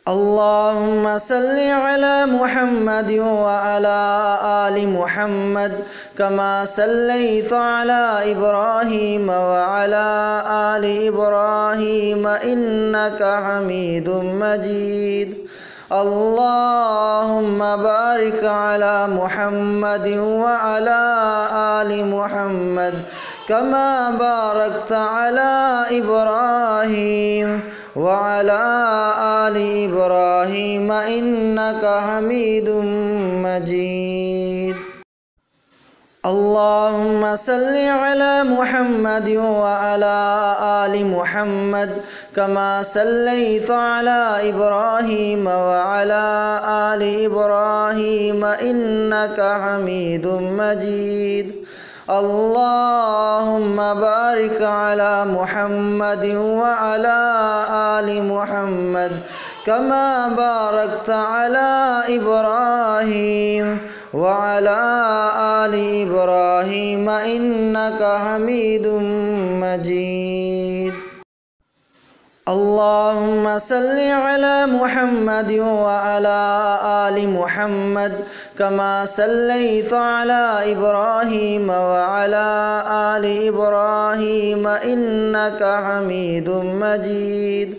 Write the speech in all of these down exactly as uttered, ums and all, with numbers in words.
اللهم صل على محمد وعلى آل محمد كما صليت على إبراهيم وعلى آل إبراهيم إنك حميد مجيد اللهم بارك على محمد وعلى آل محمد كما باركت على إبراهيم وعلى آل إبراهيم إنك حميد مجيد اللهم صل على محمد وعلى آل محمد كما صليت على إبراهيم وعلى آل إبراهيم إنك حميد مجيد اللهم بارك على محمد وعلى آل محمد كما باركت على إبراهيم وعلى آل إبراهيم إنك حميد مجيد اللهم صل على محمد وعلى آل محمد كما صليت على إبراهيم وعلى آل إبراهيم إنك حميد مجيد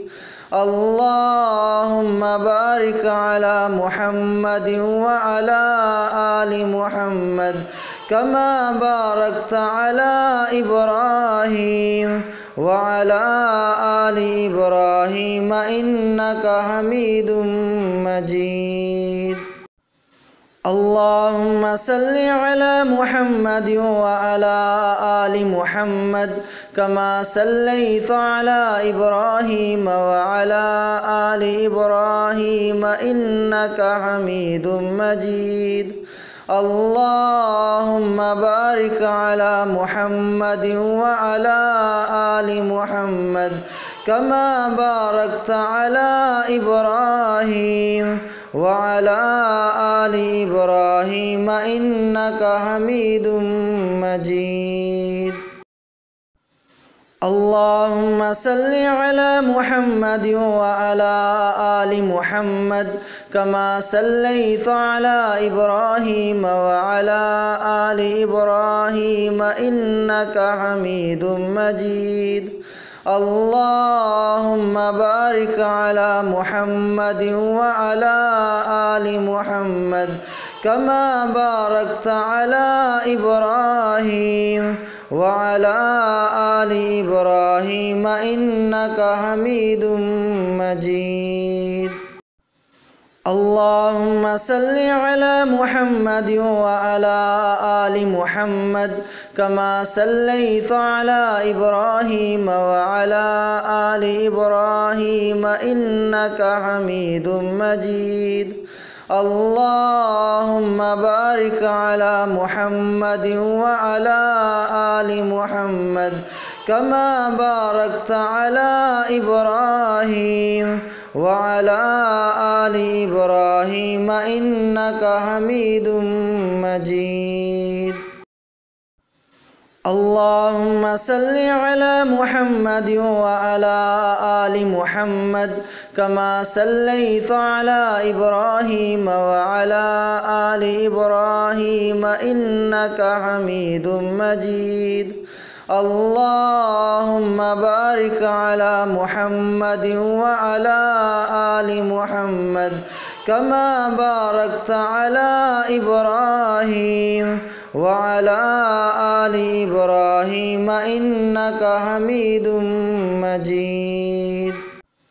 اللهم بارك على محمد وعلى آل محمد كما باركت على إبراهيم وعلى آل إبراهيم إنك حميد مجيد اللهم صل على محمد وعلى آل محمد كما صليت على إبراهيم وعلى آل إبراهيم إنك حميد مجيد اللهم بارك على محمد وعلى آل محمد كما باركت على إبراهيم وعلى آل إبراهيم إنك حميد مجيد اللهم صل على محمد وعلى آل محمد كما صليت على إبراهيم وعلى آل إبراهيم إنك حميد مجيد اللهم بارك على محمد وعلى آل محمد كما باركت على إبراهيم وعلى آل إبراهيم إنك حميد مجيد اللهم صل على محمد وعلى آل محمد كما صليت على إبراهيم وعلى آل إبراهيم إنك حميد مجيد اللهم بارك على محمد وعلى آل محمد كما باركت على إبراهيم وعلى آل إبراهيم إنك حميد مجيد اللهم صل على محمد وعلى آل محمد كما صليت على إبراهيم وعلى آل إبراهيم إنك حميد مجيد اللهم بارك على محمد وعلى آل محمد كما باركت على إبراهيم وعلى آل إبراهيم إنك حميد مجيد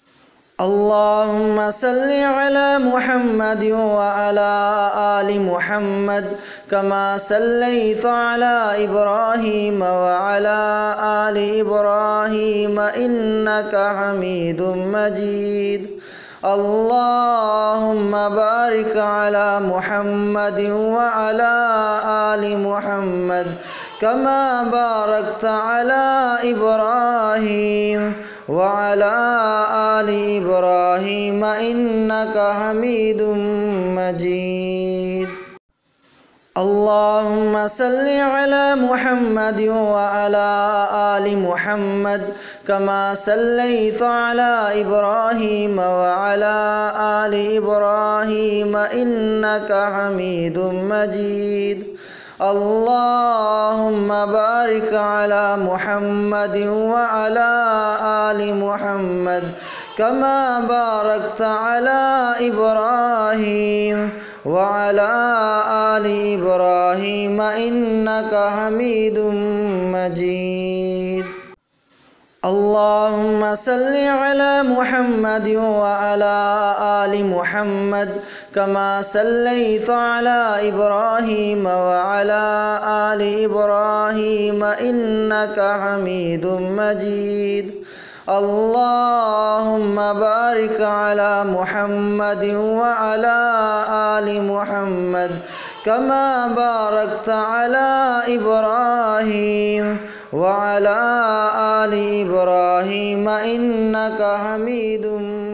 اللهم صل على محمد وعلى آل محمد كما صليت على إبراهيم وعلى آل إبراهيم إنك حميد مجيد اللهم بارك على محمد وعلى آل محمد كما باركت على إبراهيم وعلى آل إبراهيم إنك حميد مجيد اللهم صل على محمد وعلى آل محمد كما صليت على إبراهيم وعلى آل إبراهيم إنك حميد مجيد اللهم بارك على محمد وعلى آل محمد كما باركت على إبراهيم وعلى آل إبراهيم إنك حميد مجيد اللهم صل على محمد وعلى آل محمد كما صليت على إبراهيم وعلى آل إبراهيم إنك حميد مجيد اللهم بارك على محمد وعلى آل محمد كما باركت على إبراهيم وعلى آل إبراهيم إنك حميد